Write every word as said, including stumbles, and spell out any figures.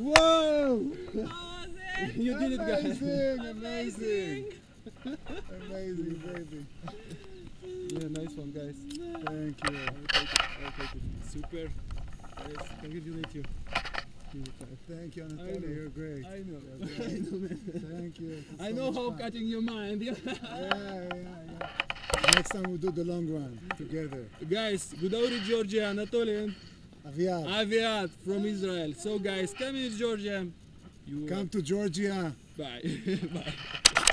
Whoa! Oh, there. You did it, guys. Amazing, amazing, amazing, baby. Yeah, nice one, guys. Thank you. I will take it. I will take it. Super. Guys, congratulate you. Thank you, I know. Anatoly. You're great. I know. You're I great. know, man. Thank you. It's I so know much how fun. cutting your mind. Yeah, yeah, yeah. Next time we'll do the long run together. Guys, Gudauri, Georgia, Anatolian, Aviad, Aviat from Israel. So guys, come in Georgia. You come to Georgia. Bye. Bye.